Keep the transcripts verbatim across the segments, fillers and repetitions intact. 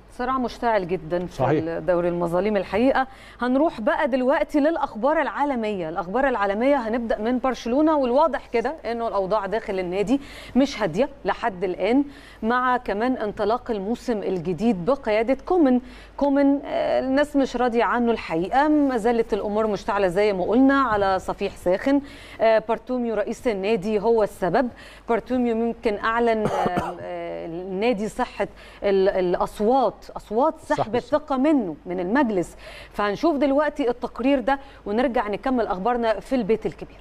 صراع مشتعل جدا في صحيح. دوري المظالم الحقيقه. هنروح بقى دلوقتي للاخبار العالميه، الاخبار العالميه هنبدا من برشلونه، والواضح كده انه الاوضاع داخل النادي مش هاديه لحد الان، مع كمان انطلاق الموسم الجديد بقياده كومان. كومان الناس مش راضيه عنه الحقيقه، ما زالت الامور مشتعله زي ما قلنا على صفيح ساخن. بارتوميو رئيس النادي هو السبب. بارتوميو ممكن اعلن النادي صحه الاصوات اصوات سحب الثقه منه من المجلس. فهنشوف دلوقتي التقرير ده ونرجع نكمل اخبارنا في البيت الكبير.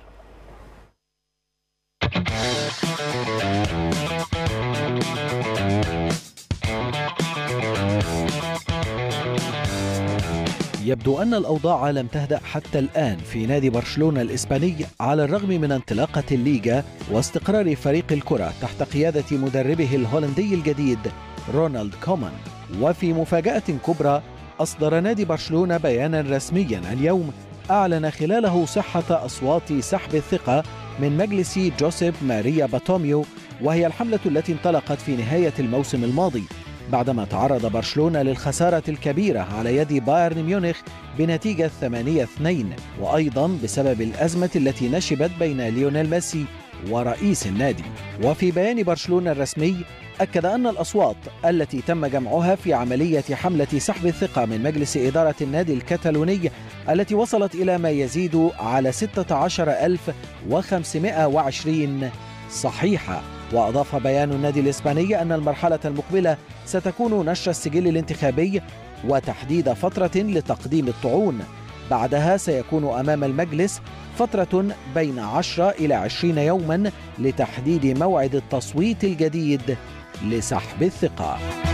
يبدو أن الأوضاع لم تهدأ حتى الآن في نادي برشلونة الإسباني على الرغم من انطلاقة الليغا واستقرار فريق الكرة تحت قيادة مدربه الهولندي الجديد رونالد كومان. وفي مفاجأة كبرى أصدر نادي برشلونة بيانا رسميا اليوم أعلن خلاله صحة أصوات سحب الثقة من مجلس جوزيف ماريا باتوميو، وهي الحملة التي انطلقت في نهاية الموسم الماضي بعدما تعرض برشلونة للخسارة الكبيرة على يد بايرن ميونخ بنتيجة ثمانية اثنين، وأيضا بسبب الأزمة التي نشبت بين ليونيل ميسي ورئيس النادي. وفي بيان برشلونة الرسمي أكد أن الأصوات التي تم جمعها في عملية حملة سحب الثقة من مجلس إدارة النادي الكتالوني التي وصلت إلى ما يزيد على ستة عشر ألف وخمسمائة وعشرين صحيحة. وأضاف بيان النادي الإسباني أن المرحلة المقبلة ستكون نشر السجل الانتخابي وتحديد فترة لتقديم الطعون. بعدها سيكون أمام المجلس فترة بين عشرة إلى عشرين يوما لتحديد موعد التصويت الجديد لسحب الثقة.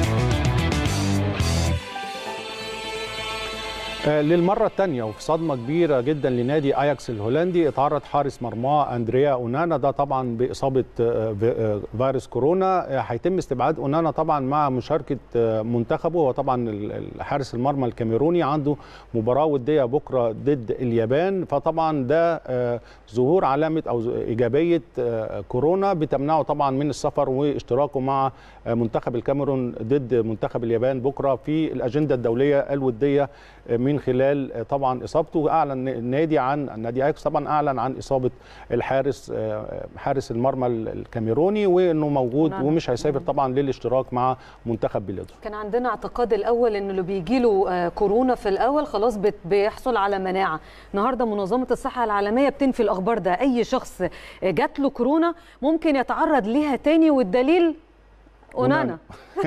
للمرة الثانية وفي صدمة كبيرة جدا لنادي اياكس الهولندي، اتعرض حارس مرماه اندريا اونانا ده طبعا بإصابة فيروس كورونا. هيتم استبعاد اونانا طبعا مع مشاركة منتخبه. هو طبعا الحارس المرمى الكاميروني عنده مباراة ودية بكرة ضد اليابان، فطبعا ده ظهور علامة او ايجابية كورونا بتمنعه طبعا من السفر واشتراكه مع منتخب الكاميرون ضد منتخب اليابان بكرة في الأجندة الدولية الودية من خلال طبعا اصابته. اعلن النادي عن النادي اياكس طبعا اعلن عن اصابه الحارس حارس المرمى الكاميروني وانه موجود ومش هيسافر طبعا للاشتراك مع منتخب بلاده. كان عندنا اعتقاد الاول ان اللي بيجي له كورونا في الاول خلاص بيحصل على مناعه. النهارده منظمه الصحه العالميه بتنفي الاخبار ده، اي شخص جات له كورونا ممكن يتعرض ليها تاني، والدليل اونانا.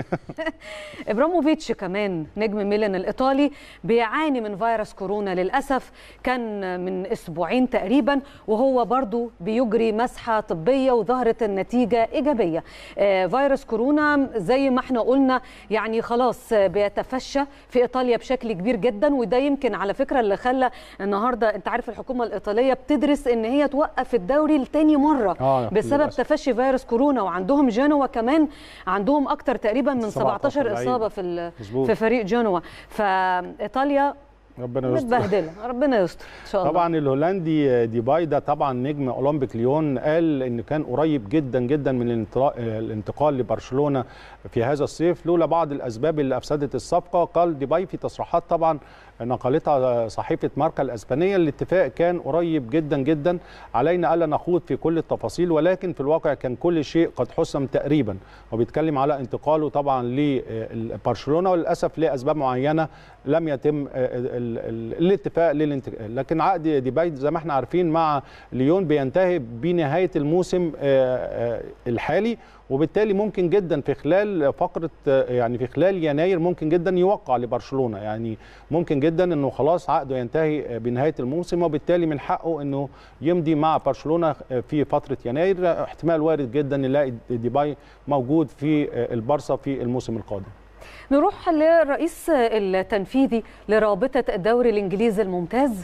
ابراموفيتش كمان نجم ميلان الايطالي بيعاني من فيروس كورونا للاسف، كان من اسبوعين تقريبا وهو برضو بيجري مسحه طبيه وظهرت النتيجه ايجابيه. آه فيروس كورونا زي ما احنا قلنا يعني خلاص بيتفشى في ايطاليا بشكل كبير جدا، وده يمكن على فكره اللي خلى النهارده انت عارف الحكومه الايطاليه بتدرس ان هي توقف الدوري لتاني مره آه بسبب للأسف. تفشي فيروس كورونا. وعندهم جنوا كمان عندهم اكتر تقريبا من سبعتاشر اصابه في في فريق جنوا. فايطاليا ربنا يستر متبهدله، ربنا يستر ان شاء الله. طبعا الهولندي ديباي ده طبعا نجم اولمبيك ليون قال ان كان قريب جدا جدا من الانتقال لبرشلونه في هذا الصيف لولا بعض الاسباب اللي افسدت الصفقه. قال ديباي في تصريحات طبعا نقلتها صحيفه ماركا الاسبانيه الاتفاق كان قريب جدا جدا، علينا الا نخوض في كل التفاصيل ولكن في الواقع كان كل شيء قد حسم تقريبا. وبيتكلم على انتقاله طبعا لبرشلونه وللاسف لاسباب معينه لم يتم الاتفاق للانتقال. لكن عقد ديباي زي ما احنا عارفين مع ليون بينتهي بنهايه الموسم الحالي، وبالتالي ممكن جدا في خلال فقره يعني في خلال يناير ممكن جدا يوقع لبرشلونه، يعني ممكن جدا انه خلاص عقده ينتهي بنهايه الموسم وبالتالي من حقه انه يمضي مع برشلونه في فتره يناير. احتمال وارد جدا نلاقي ديباي موجود في البارسا في الموسم القادم. نروح للرئيس التنفيذي لرابطة الدوري الإنجليزي الممتاز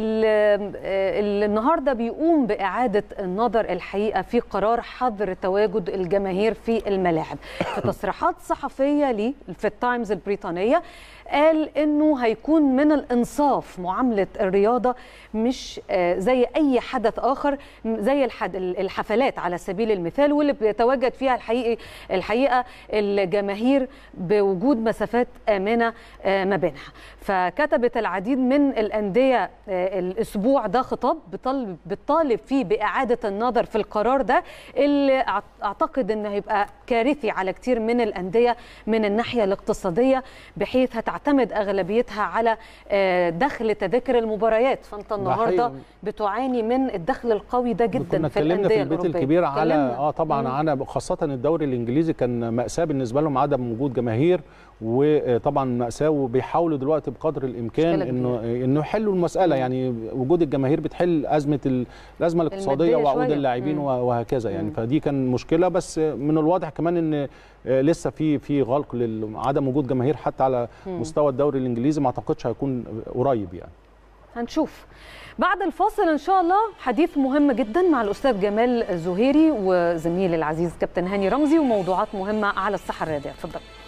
اللي النهاردة بيقوم بإعادة النظر الحقيقة في قرار حظر تواجد الجماهير في الملاعب. في تصريحات صحفية ليه في التايمز البريطانية قال انه هيكون من الانصاف معامله الرياضه مش زي اي حدث اخر، زي الحفلات على سبيل المثال، واللي بيتواجد فيها الحقيقي الحقيقه الجماهير بوجود مسافات امنه ما بينها. فكتبت العديد من الانديه الاسبوع ده خطاب بتطالب بتطالب فيه باعاده النظر في القرار ده، اللي اعتقد انه هيبقى كارثي على كتير من الانديه من الناحيه الاقتصاديه، بحيث هتعتمد اغلبيتها على دخل تذاكر المباريات. فانت النهارده بتعاني من الدخل القوي ده جدا في الانديه في البيت الكبير على اه طبعا على خاصه الدوري الانجليزي كان مأساة بالنسبه لهم عدم وجود جماهير، وطبعا مأساة، وبيحاولوا دلوقتي بقدر الامكان انه انه يحلوا المساله. مم. يعني وجود الجماهير بتحل ازمه الازمه الاقتصاديه وعقود اللاعبين وهكذا يعني. مم. فدي كان مشكله، بس من الواضح كمان ان لسه في في غلق لعدم وجود جماهير حتى على مم. مستوى الدوري الانجليزي، ما اعتقدش هيكون قريب يعني. هنشوف بعد الفاصل ان شاء الله حديث مهم جدا مع الاستاذ جمال الزهيري وزميلي العزيز كابتن هاني رمزي، وموضوعات مهمه على الساحه الرياضيه. اتفضل.